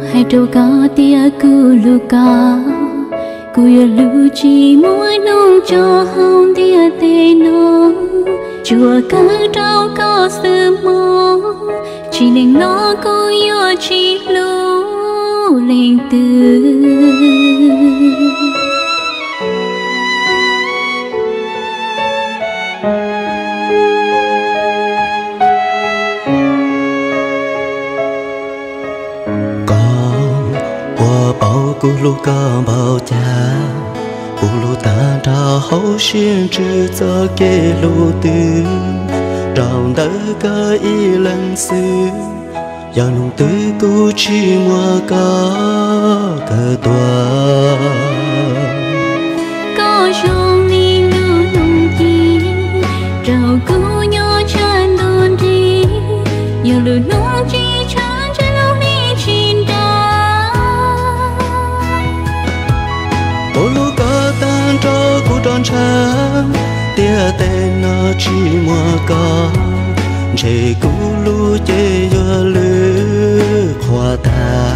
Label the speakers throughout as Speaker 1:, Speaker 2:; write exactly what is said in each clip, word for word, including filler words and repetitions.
Speaker 1: hai đầu cá tia cu lu cá cu ya lu chi mỗi nông cho hông tia tê nó chùa cá trao cá sư mò chỉ nên nó cu ya chi lu lên từ
Speaker 2: cô lu ca bao cha cô lu ta ra hậu xuyên chữ cho kê lu tư trong đời cơ y lần xưa giờ nung tư cô chỉ mua ca cơ tòa
Speaker 1: có trong đi lưu nung chi trao cô nhỏ chân đồn đi giờ lưu nung chi chân chân lâu đi chín
Speaker 2: cô lu ca tan cho cô tròn trắng tia tên nó chỉ mua ca chế cô lu chế yo lư hoa ta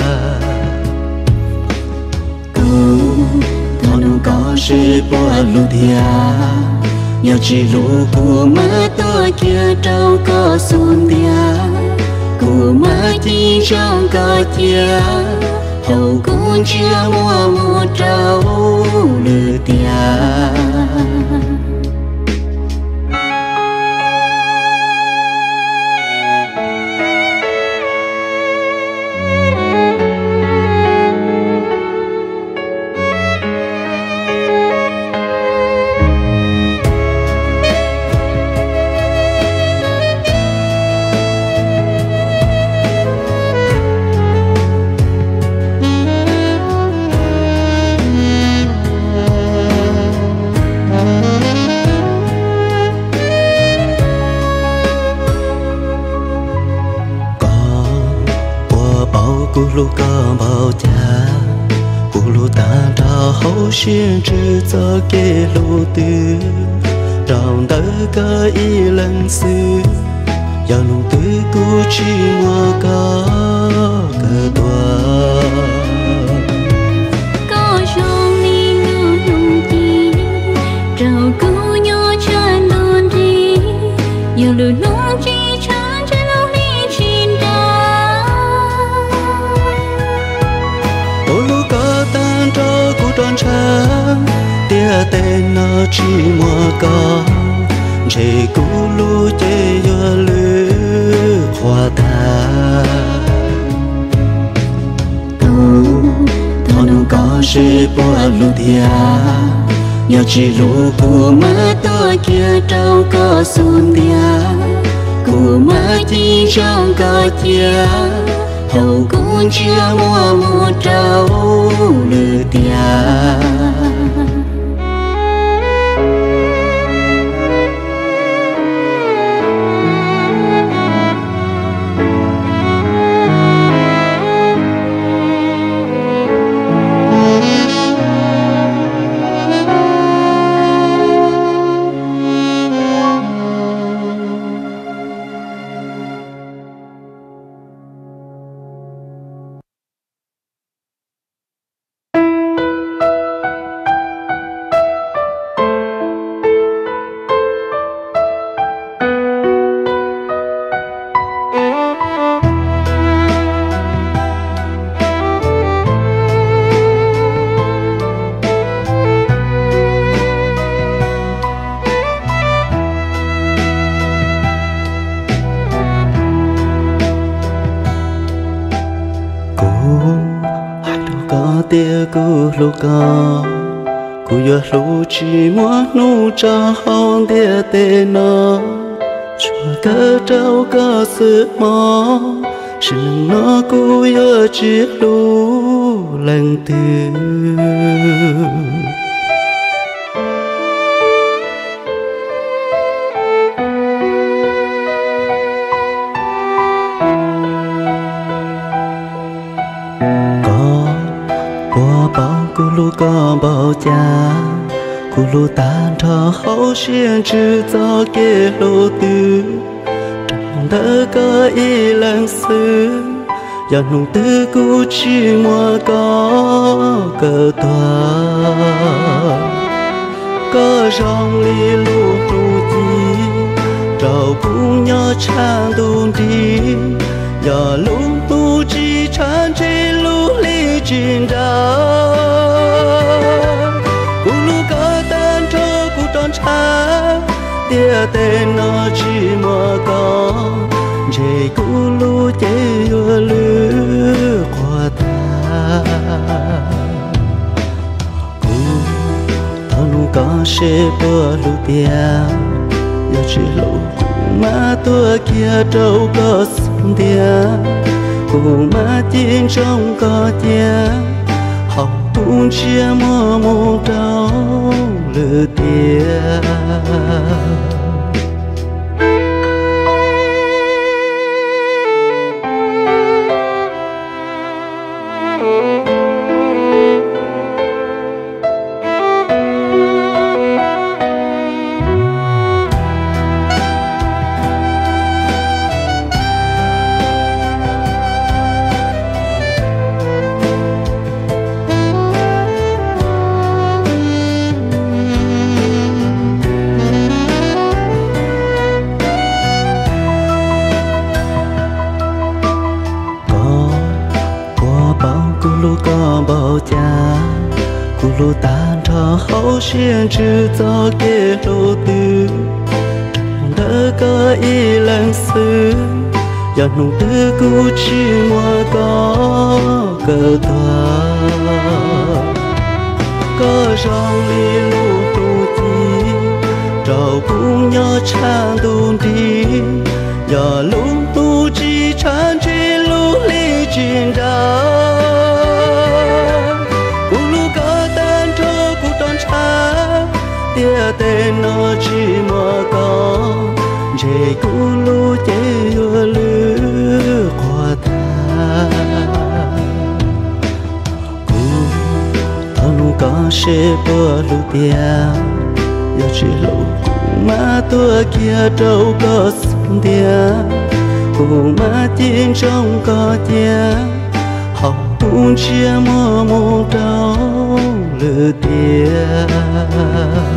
Speaker 2: cô thọ nu có sự bỏ lu thia nhớ chỉ lu cô má tôi kia trâu có xuân tia cô má chỉ trong có chia hầu cũng chưa mua mua trâu lừa tia cô lu ca bao cha cô lu ta ra hậu xuyên chữ cho kê lu tư trong đời cơ y lần xưa giờ nung tư cô chỉ mua ca cơ tòa
Speaker 1: có trong đi lưu nung chi trao cô nhỏ chân đồn đi giờ lưu nung chi chân chân lâu đi chín
Speaker 2: tròn trắng tia tên nó chỉ mua ca chế cũ lu chế yo lư hoa ta cô thọ nu có sự bỏ lu thia nhớ chỉ lu cô má tôi kia trâu có xuân tia cô má chỉ trong có chia hầu cũng chưa mua mua trâu lừa tia tia cô lu ca cô yo lu chỉ mua nu cha hong tia tê nó chua cơ trâu cơ sự mò xin nó cô yo chỉ lu lần từ cô lu ca bao cha cô lu tan thọ hậu xuyên chữ cho kê lu tư trong đời cơ y lần xưa giờ nung tư cũ chỉ mua có cờ tòa có rong li lu lu chi trầu cũng nhớ trang đun đi giờ lu lu chi chan chi lu li chín đã cú lu cả tên cho cú tròn cha tia tên nó chỉ mua có chế cú lu chế vừa lứa qua ta cú thao nu có sẽ bữa lu tia giờ chỉ lâu mà tua kia đâu có sung tia cú mà tin trong có tia học cũng chia mua mua đâu lừa tia lu có bao cha cu lu tan cho hậu xuyên chữ cho kia lu tư đỡ có ý lần xứ giờ nung tư cu chỉ mua có cờ tòa có rong li lu lu chi trầu cũng nhớ trang đun đi giờ lu tu chi chan chi lu li chín đã tia tên nó chỉ mua có chế cú lu chế vừa lứa qua ta cú thao nu có sẽ bữa lu tia giờ chỉ lâu mà tua kia đâu có sung tia cú mà tin trong có tia học cũng chia mua mua đâu lừa tia